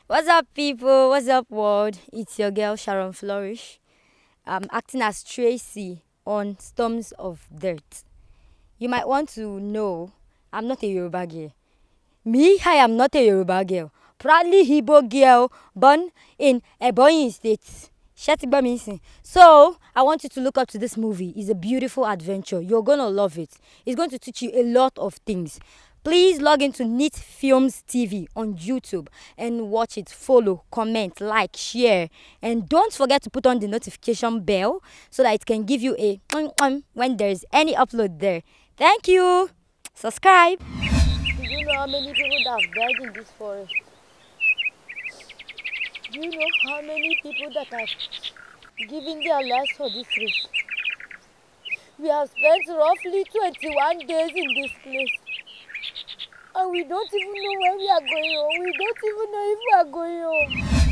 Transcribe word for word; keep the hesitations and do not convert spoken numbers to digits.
What's up, people? What's up, world? It's your girl Sharon Flourish. I'm acting as Tracy on Storms of Dirt. You might want to know I'm not a Yoruba girl. Me, I am not a Yoruba girl. Proudly Igbo girl, born in Ebonyi State. Shetibamisi. So, I want you to look up to this movie. It's a beautiful adventure. You're going to love it. It's going to teach you a lot of things. Please log into Neat Films T V on YouTube and watch it. Follow, comment, like, share. And don't forget to put on the notification bell so that it can give you a when there's any upload there. Thank you. Subscribe. Do you know how many people that have died in this forest? Do you know how many people that have given their lives for this race? We have spent roughly twenty-one days in this place. And we don't even know where we are going home. We don't even know if we are going home.